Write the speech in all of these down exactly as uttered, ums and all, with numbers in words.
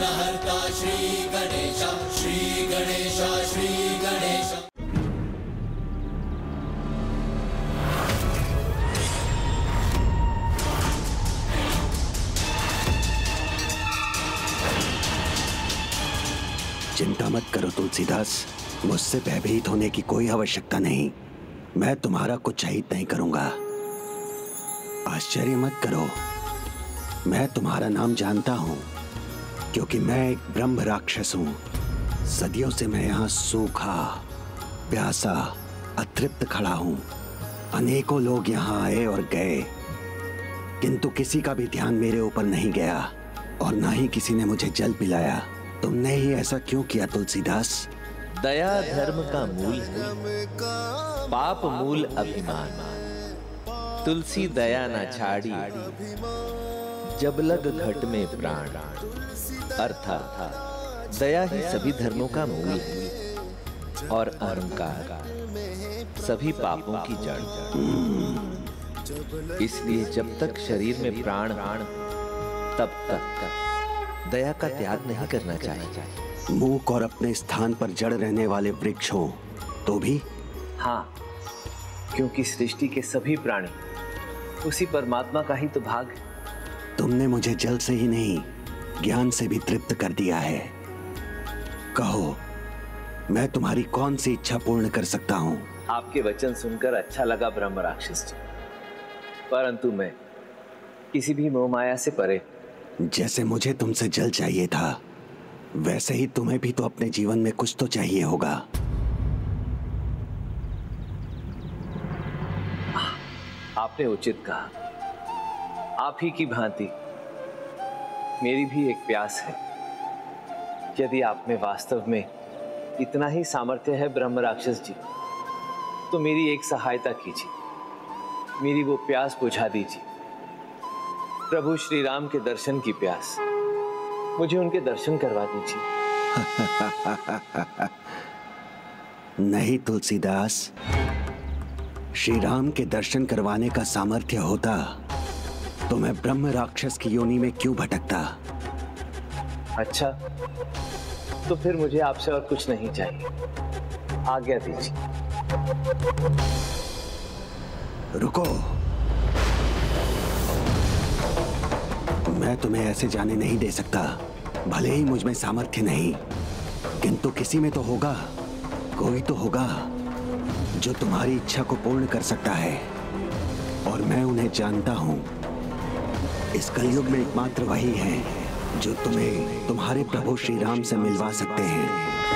विघ्नहर्ता श्री गणेश, श्री गणेश, श्री गणेश। चिंता मत करो तुलसीदास, मुझसे भयभीत होने की कोई आवश्यकता नहीं। मैं तुम्हारा कुछ अहित नहीं करूंगा। आश्चर्य मत करो, मैं तुम्हारा नाम जानता हूं, क्योंकि मैं एक ब्रह्म राक्षस हूं। सदियों से मैं यहाँ सूखा, प्यासा, अतृप्त खड़ा हूं। अनेकों लोग यहाँ आए और गए, किंतु किसी का भी ध्यान मेरे ऊपर नहीं गया और ना ही किसी ने मुझे जल पिलाया। तुमने ही ऐसा क्यों किया तुलसीदास? दया धर्म का मूल है, पाप मूल अभिमान। तुलसी दया न छाड़ी, जब लग घट में प्राण। अर्थात दया ही सभी धर्मों का मूल है और अहंकार सभी पापों की जड़। इसलिए जब तक शरीर में प्राण तब तक दया का त्याग नहीं करना चाहिए। मूक और अपने स्थान पर जड़ रहने वाले वृक्ष हो तो भी? हाँ, क्योंकि सृष्टि के सभी प्राणी उसी परमात्मा का ही तो भाग है। तुमने मुझे जल से ही नहीं, ज्ञान से भी तृप्त कर दिया है। कहो, मैं तुम्हारी कौन सी इच्छा पूर्ण कर सकता हूँ? आपके वचन सुनकर अच्छा लगा ब्रह्म राक्षस जी, परंतु मैं किसी भी मोह माया से परे। जैसे मुझे तुमसे जल चाहिए था, वैसे ही तुम्हें भी तो अपने जीवन में कुछ तो चाहिए होगा। आपने उचित कहा। आप ही की भांति मेरी भी एक प्यास है। यदि आप में वास्तव में इतना ही सामर्थ्य है ब्रह्म राक्षस जी, तो मेरी एक सहायता कीजिए, मेरी वो प्यास बुझा दीजिए। प्रभु श्री राम के दर्शन की प्यास, मुझे उनके दर्शन करवा दीजिए। नहीं तुलसीदास, श्री राम के दर्शन करवाने का सामर्थ्य होता तो मैं ब्रह्म राक्षस की योनि में क्यों भटकता? अच्छा, तो फिर मुझे आपसे और कुछ नहीं चाहिए, आज्ञा दीजिए। रुको, मैं तुम्हें ऐसे जाने नहीं दे सकता। भले ही मुझ में सामर्थ्य नहीं, किंतु किसी में तो होगा, कोई तो होगा जो तुम्हारी इच्छा को पूर्ण कर सकता है, और मैं उन्हें जानता हूं। इस कलयुग में एकमात्र वही है जो तुम्हें तुम्हारे प्रभु श्री राम से मिलवा सकते हैं।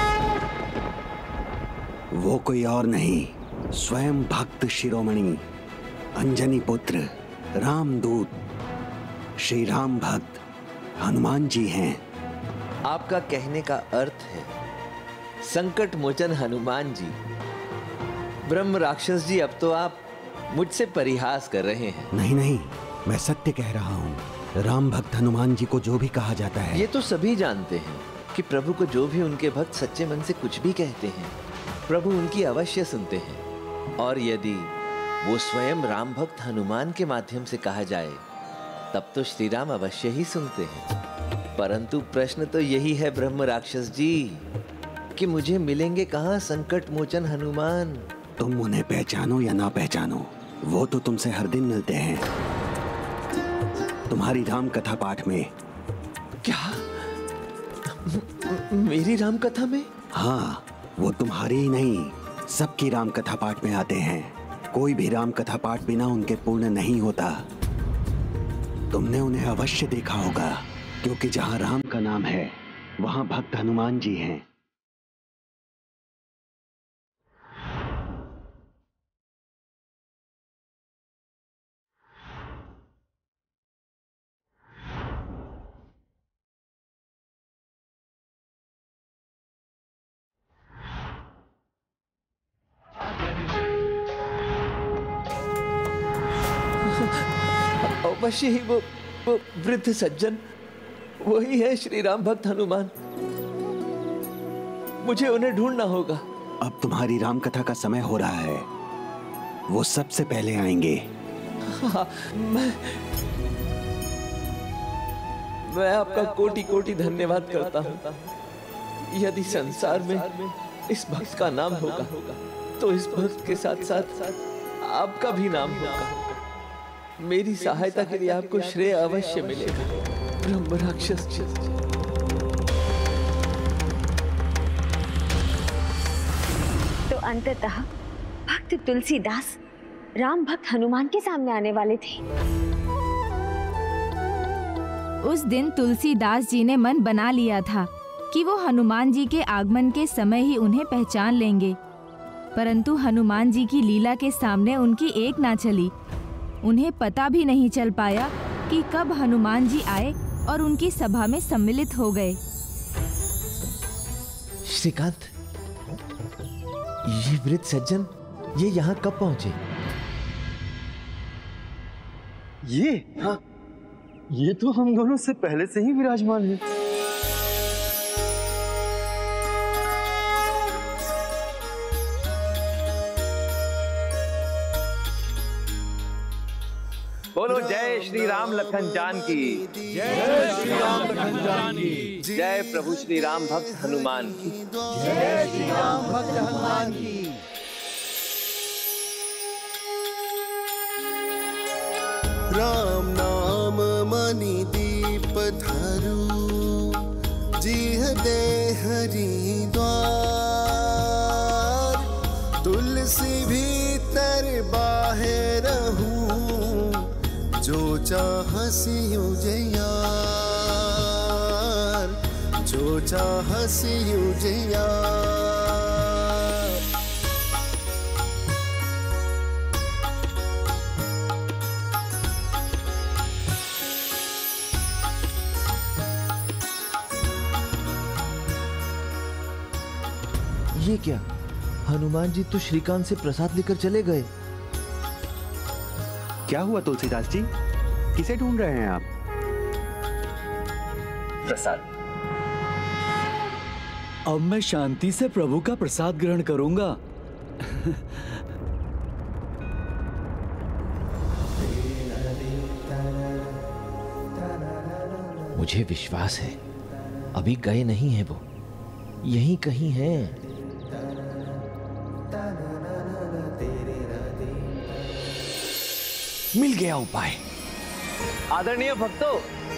वो कोई और नहीं, स्वयं भक्त शिरोमणि, अंजनी पुत्र, रामदूत, श्री राम भक्त हनुमान जी हैं। आपका कहने का अर्थ है संकट मोचन हनुमान जी। ब्रह्म राक्षस जी, अब तो आप मुझसे परिहास कर रहे हैं। नहीं नहीं, मैं सत्य कह रहा हूँ। राम भक्त हनुमान जी को जो भी कहा जाता है, ये तो सभी जानते हैं कि प्रभु को जो भी उनके भक्त सच्चे मन से कुछ भी कहते हैं, प्रभु उनकी अवश्य सुनते हैं। और यदि वो स्वयं राम भक्त हनुमान के माध्यम से कहा जाए, तब तो श्री राम अवश्य ही सुनते हैं। परंतु प्रश्न तो यही है ब्रह्म राक्षस जी कि मुझे मिलेंगे कहाँ संकट मोचन हनुमान? तुम उन्हें पहचानो या ना पहचानो, वो तो तुमसे हर दिन मिलते हैं, तुम्हारी राम कथा पाठ में। क्या? मेरी राम कथा में? हाँ, वो तुम्हारी ही नहीं, सबकी राम कथा पाठ में आते हैं। कोई भी राम कथा पाठ बिना उनके पूर्ण नहीं होता। तुमने उन्हें अवश्य देखा होगा, क्योंकि जहां राम का नाम है वहां भक्त हनुमान जी हैं। अवश्य ही वो, वो वृद्ध सज्जन वही है श्री राम भक्त हनुमान। मुझे उन्हें ढूंढना होगा। अब तुम्हारी राम कथा का समय हो रहा है, वो सबसे पहले आएंगे। हाँ, मैं मैं आपका कोटि कोटि धन्यवाद करता हूँ। यदि संसार में इस भक्त का नाम होगा तो इस भक्त के साथ साथ आपका भी नाम होगा। मेरी सहायता के लिए आपको श्रेय अवश्य मिलेगा ब्रह्म राक्षस। तो अंततः भक्त तुलसीदास राम भक्त हनुमान के सामने आने वाले थे। उस दिन तुलसीदास जी ने मन बना लिया था कि वो हनुमान जी के आगमन के समय ही उन्हें पहचान लेंगे, परंतु हनुमान जी की लीला के सामने उनकी एक ना चली। उन्हें पता भी नहीं चल पाया कि कब हनुमान जी आए और उनकी सभा में सम्मिलित हो गए। श्रीकांत, ये वृद्ध सज्जन ये यहाँ कब पहुंचे? ये हाँ, ये तो हम दोनों से पहले से ही विराजमान है। बोलो जय श्री राम लखन जान की। जय श्री राम लखन जान की। जय प्रभु श्री राम भक्त हनुमान की। जय श्री राम भक्त हनुमान की। राम नाम मणि दीप धरु, जिह दे हरि द्वार। तुलसी भीतर बाहर रहूं, जो चाह सियो जयार, जो चाह सियो जयार। ये क्या? हनुमान जी तो श्रीकांत से प्रसाद लेकर चले गए। क्या हुआ तुलसीदास जी, किसे ढूंढ रहे हैं आप? प्रसाद। अब मैं शांति से प्रभु का प्रसाद ग्रहण करूंगा। मुझे विश्वास है अभी गए नहीं है, वो यहीं कहीं हैं। मिल गया उपाय। आदरणीय भक्तों,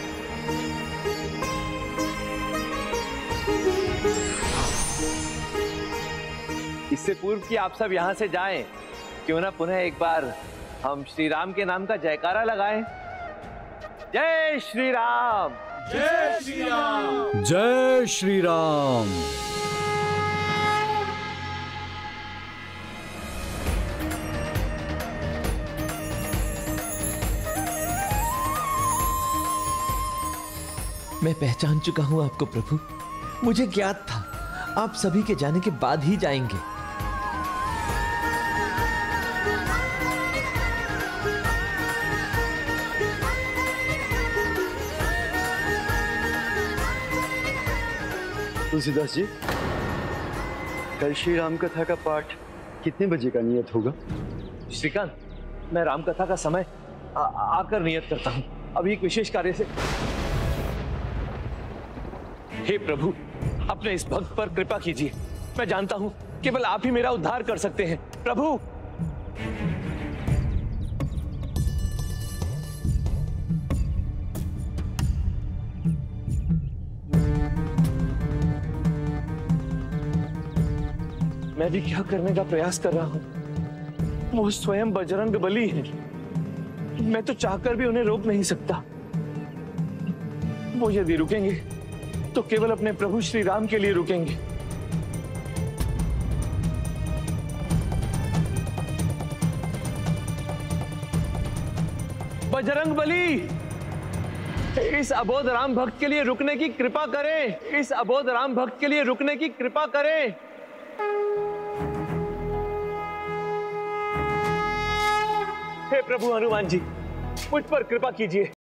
इससे पूर्व कि आप सब यहां से जाएं, क्यों ना पुनः एक बार हम श्री राम के नाम का जयकारा लगाएं। जय श्री राम। जय श्री राम। जय श्री राम। मैं पहचान चुका हूं आपको प्रभु। मुझे ज्ञात था आप सभी के जाने के बाद ही जाएंगे। तुलसीदास जी, कल श्री राम कथा का पाठ कितने बजे का नियत होगा? श्रीकांत, मैं राम कथा का समय आ, आकर नियत करता हूं। अभी एक विशेष कार्य से। हे प्रभु, अपने इस भक्त पर कृपा कीजिए। मैं जानता हूं केवल आप ही मेरा उद्धार कर सकते हैं प्रभु। मैं भी क्या करने का प्रयास कर रहा हूं, वो स्वयं बजरंग बली है। मैं तो चाहकर भी उन्हें रोक नहीं सकता। वो यदि रुकेंगे तो केवल अपने प्रभु श्री राम के लिए रुकेंगे। बजरंग बली, इस अबोध राम भक्त के लिए रुकने की कृपा करें। इस अबोध राम भक्त के लिए रुकने की कृपा करें। हे प्रभु हनुमान जी, मुझ पर कृपा कीजिए।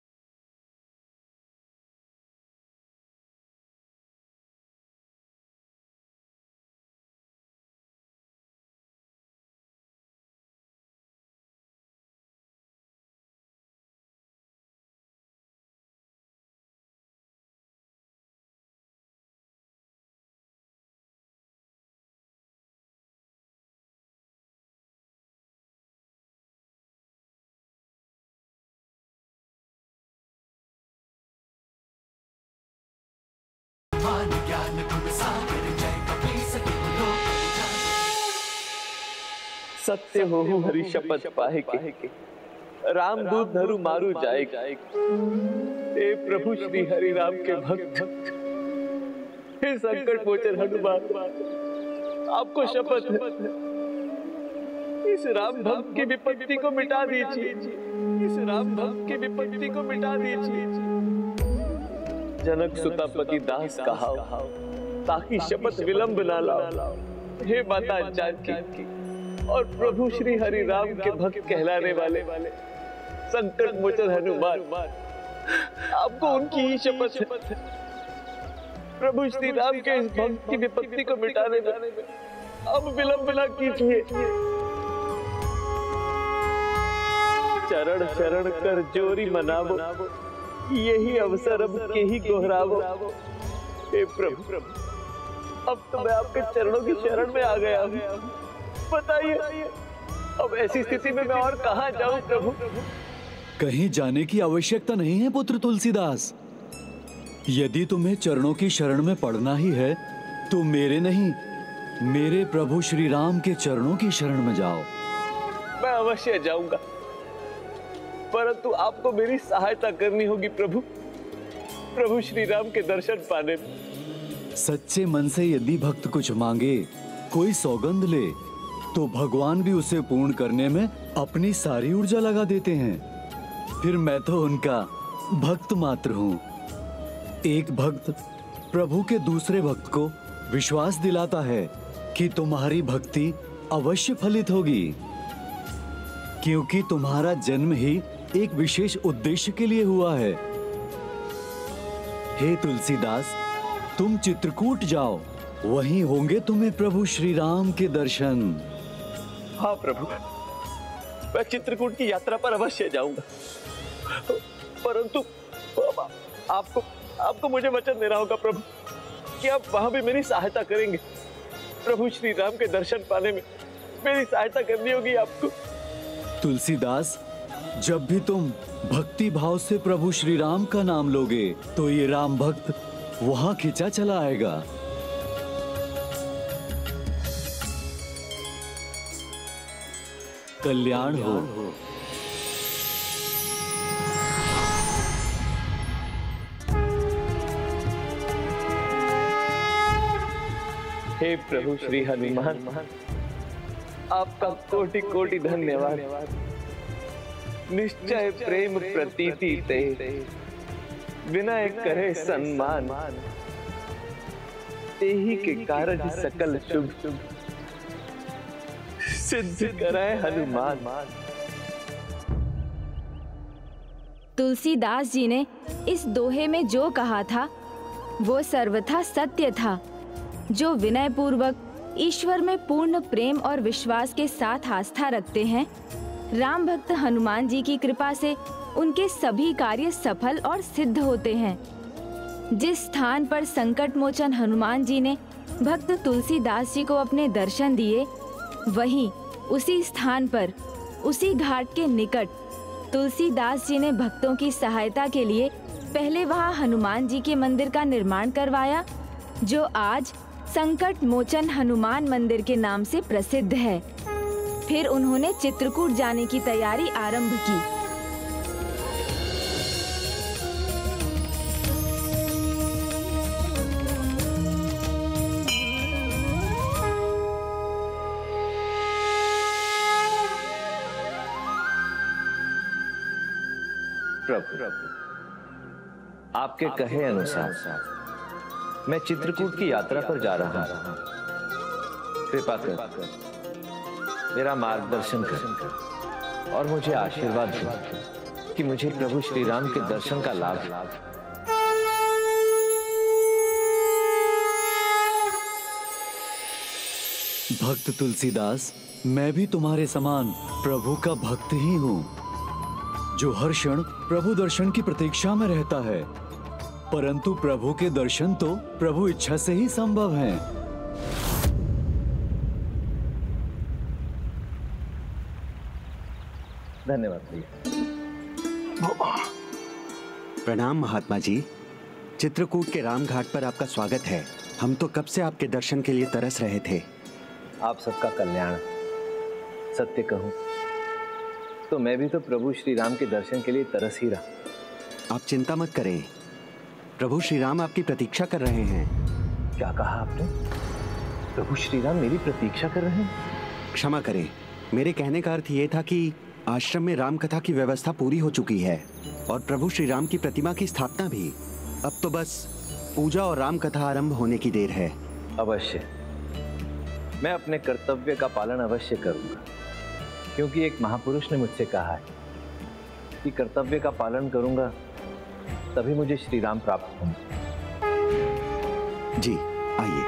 सत्य हो हरि शपथ पाए के रामदूत धरु मारू जाए। हे प्रभु श्री हरि राम के भक्त, हे संकट मोचन हनुमान, आपको शपथ है, इस राम भक्त की विपत्ति को मिटा दीजिए, इस राम भक्त की विपत्ति को मिटा दीजिए। जनक सुतापति दास कहाओ, ताकि शपथ विलंब ना लाओ। हे माता जानकी और प्रभु श्री हरि राम के भक्त कहलाने वाले संकट मोचन हनुमान, आपको उनकी ही शपथ है। प्रभु श्री राम के इस भक्त की विपत्ति को मिटाने में अब विलंब न कीजिए। चरण शरण कर जोरी मनावो, यही अवसर अब के ही गोहरावो। हे प्रभु, अब तो मैं आपके चरणों की शरण में आ गया हूँ। बताइए अब ऐसी स्थिति में मैं और कहाँ जाऊँ प्रभु? कहीं जाने की आवश्यकता नहीं है पुत्र तुलसीदास। यदि तुम्हें चरणों की शरण में पड़ना ही है तो मेरे नहीं, मेरे प्रभु श्री राम के चरणों की शरण में जाओ। मैं अवश्य जाऊंगा, परंतु आपको मेरी सहायता करनी होगी प्रभु, प्रभु श्री राम के दर्शन पाने में। सच्चे मन से यदि भक्त कुछ मांगे, कोई सौगंध ले, तो भगवान भी उसे पूर्ण करने में अपनी सारी ऊर्जा लगा देते हैं। फिर मैं तो उनका भक्त मात्र हूँ। एक भक्त प्रभु के दूसरे भक्त को विश्वास दिलाता है कि तुम्हारी भक्ति अवश्य फलित होगी, क्योंकि तुम्हारा जन्म ही एक विशेष उद्देश्य के लिए हुआ है। हे तुलसीदास, तुम चित्रकूट जाओ, वहीं होंगे तुम्हें प्रभु श्री राम के दर्शन। हाँ प्रभु, मैं चित्रकूट की यात्रा पर अवश्य जाऊंगा, परंतु आपको आपको मुझे वचन देना होगा प्रभु कि आप वहां भी मेरी सहायता करेंगे। प्रभु श्री राम के दर्शन पाने में मेरी सहायता करनी होगी आपको। तुलसीदास, जब भी तुम भक्ति भाव से प्रभु श्री राम का नाम लोगे तो ये राम भक्त वहां खिंचा चला आएगा। कल्याण हो। हे प्रभु श्री हनुमान, आपका कोटि कोटि धन्यवाद। निश्चय प्रेम प्रतीति ते, विनय करे सम्मान, तेहि के कारज सकल शुभ सिद्ध कराए हनुमान। तुलसीदास जी ने इस दोहे में जो कहा था वो सर्वथा सत्य था। जो विनय पूर्वक ईश्वर में पूर्ण प्रेम और विश्वास के साथ आस्था रखते हैं, राम भक्त हनुमान जी की कृपा से उनके सभी कार्य सफल और सिद्ध होते हैं। जिस स्थान पर संकट मोचन हनुमान जी ने भक्त तुलसीदास जी को अपने दर्शन दिए, वहीं उसी स्थान पर, उसी घाट के निकट तुलसीदास जी ने भक्तों की सहायता के लिए पहले वहां हनुमान जी के मंदिर का निर्माण करवाया, जो आज संकट मोचन हनुमान मंदिर के नाम से प्रसिद्ध है। फिर उन्होंने चित्रकूट जाने की तैयारी आरंभ की। प्रभु, आपके कहे अनुसार मैं चित्रकूट की यात्रा पर जा रहा हूं। कृपा कर मेरा मार्गदर्शन कर और मुझे आशीर्वाद दो कि मुझे प्रभु श्री राम के दर्शन का लाभ लाभ भक्त तुलसीदास, मैं भी तुम्हारे समान प्रभु का भक्त ही हूँ, जो हर क्षण प्रभु दर्शन की प्रतीक्षा में रहता है। परंतु प्रभु के दर्शन तो प्रभु इच्छा से ही संभव हैं। धन्यवाद भैया। प्रणाम महात्मा जी। चित्रकूट के राम घाट पर आपका स्वागत है। हम तो कब से आपके दर्शन के लिए तरस रहे थे। आप सबका कल्याण। सत्य कहूं तो मैं भी तो प्रभु श्री राम के दर्शन के लिए तरस ही रहा। आप चिंता मत करें, प्रभु श्री राम आपकी प्रतीक्षा कर रहे हैं। क्या कहा आपने? प्रभु श्री राम मेरी प्रतीक्षा कर रहे हैं? क्षमा करें, मेरे कहने का अर्थ ये था कि आश्रम में राम कथा की व्यवस्था पूरी हो चुकी है और प्रभु श्री राम की प्रतिमा की स्थापना भी। अब तो बस पूजा और राम कथा आरंभ होने की देर है। अवश्य, मैं अपने कर्तव्य का पालन अवश्य करूंगा, क्योंकि एक महापुरुष ने मुझसे कहा है कि कर्तव्य का पालन करूंगा तभी मुझे श्री राम प्राप्त होंगे। जी आइए।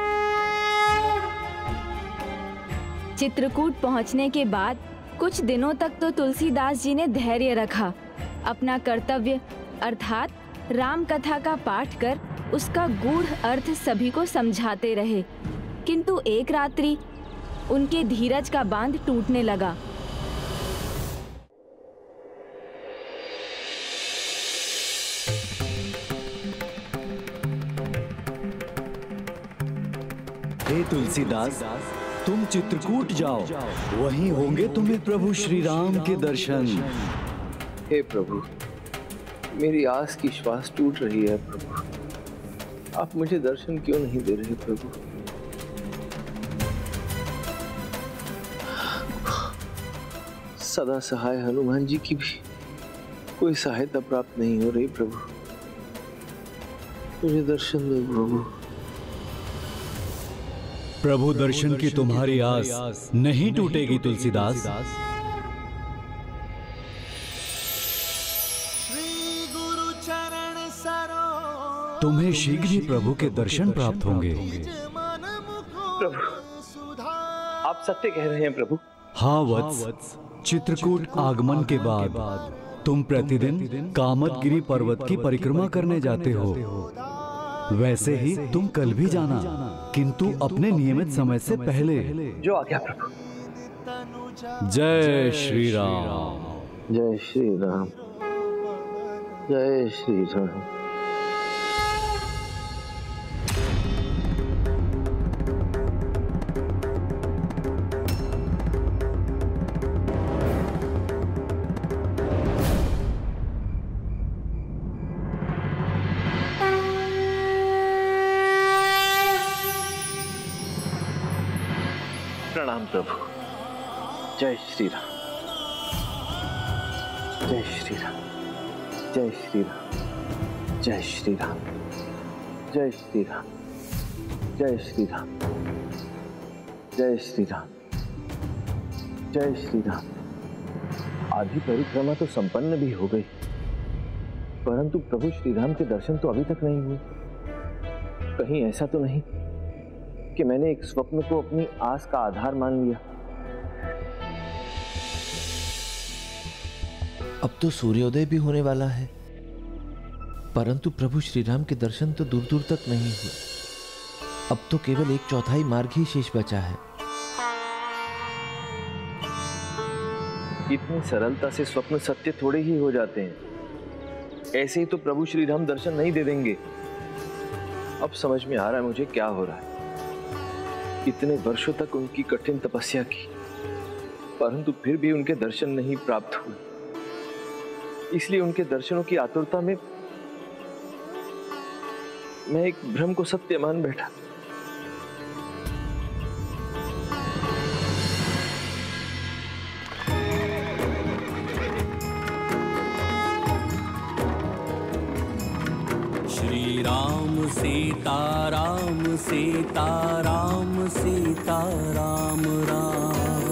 चित्रकूट पहुंचने के बाद कुछ दिनों तक तो तुलसीदास जी ने धैर्य रखा, अपना कर्तव्य अर्थात राम कथा का पाठ कर उसका गूढ़ अर्थ सभी को समझाते रहे। किंतु एक रात्रि उनके धीरज का बांध टूटने लगा। हे तुलसीदास, तुम चित्रकूट जाओ, वहीं होंगे तुम्हें प्रभु श्री राम के दर्शन। हे प्रभु, मेरी आस की श्वास टूट रही है प्रभु, आप मुझे दर्शन क्यों नहीं दे रहे प्रभु? सदा सहाय हनुमान जी की भी कोई सहायता प्राप्त नहीं हो रही प्रभु, मुझे दर्शन दो प्रभु। प्रभु दर्शन की तुम्हारी आस नहीं टूटेगी तुलसीदास। तुम्हें शीघ्र ही प्रभु के दर्शन प्राप्त होंगे। प्रभु, आप सत्य कह रहे हैं प्रभु? हाँ वत्स, चित्रकूट आगमन के बाद तुम प्रतिदिन कामदगिरी पर्वत की परिक्रमा करने जाते हो। वैसे ही तुम कल भी जाना, किंतु अपने नियमित समय से पहले। जो आ गया प्रभु। जय श्री राम। जय श्री राम। जय श्री राम। प्रणाम प्रभु। जय श्री राम। जय श्री राम। जय श्री राम। जय श्री राम। जय श्री राम। जय श्री राम। जय श्री राम। जय श्री राम। आधी परिक्रमा तो संपन्न भी हो गई, परंतु प्रभु श्री राम के दर्शन तो अभी तक नहीं हुए। कहीं ऐसा तो नहीं कि मैंने एक स्वप्न को अपनी आस का आधार मान लिया? अब तो सूर्योदय भी होने वाला है, परंतु प्रभु श्री राम के दर्शन तो दूर दूर तक नहीं हुए। अब तो केवल एक चौथाई मार्ग ही शेष बचा है। इतनी सरलता से स्वप्न सत्य थोड़े ही हो जाते हैं। ऐसे ही तो प्रभु श्री राम दर्शन नहीं दे देंगे। अब समझ में आ रहा है मुझे क्या हो रहा है। इतने वर्षों तक उनकी कठिन तपस्या की, परंतु फिर भी उनके दर्शन नहीं प्राप्त हुए। इसलिए उनके दर्शनों की आतुरता में मैं एक भ्रम को सत्य मान बैठा। श्री राम सीता राम सीता राम सीता राम राम।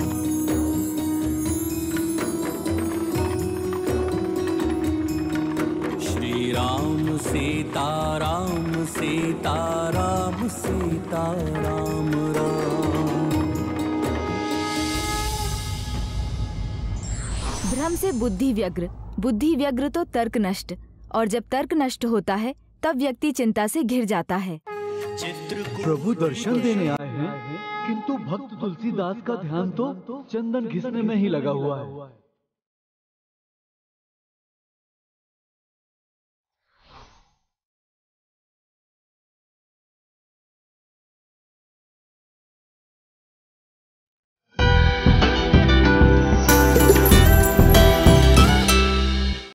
श्री राम सीता राम सीता राम सीता राम राम। भ्रम से बुद्धि व्यग्र, बुद्धि व्यग्र तो तर्क नष्ट, और जब तर्क नष्ट होता है तब व्यक्ति चिंता से घिर जाता है। प्रभु दर्शन देने आए हैं, किंतु भक्त तुलसीदास का ध्यान तो चंदन घिसने में ही लगा हुआ है।